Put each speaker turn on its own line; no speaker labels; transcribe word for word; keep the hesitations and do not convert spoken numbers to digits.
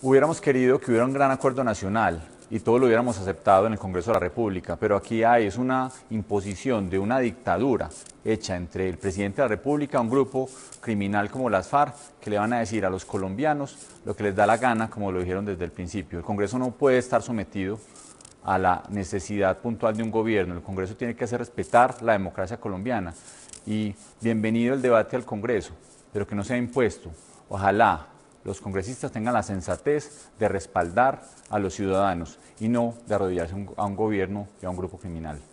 Hubiéramos querido que hubiera un gran acuerdo nacional y todo lo hubiéramos aceptado en el Congreso de la República, pero aquí hay es una imposición de una dictadura hecha entre el presidente de la República, un grupo criminal como las FARC, que le van a decir a los colombianos lo que les da la gana, como lo dijeron desde el principio. El Congreso no puede estar sometido a la necesidad puntual de un gobierno. El Congreso tiene que hacer respetar la democracia colombiana. Y bienvenido el debate al Congreso, pero que no sea impuesto. Ojalá los congresistas tengan la sensatez de respaldar a los ciudadanos y no de arrodillarse a un, a un gobierno y a un grupo criminal.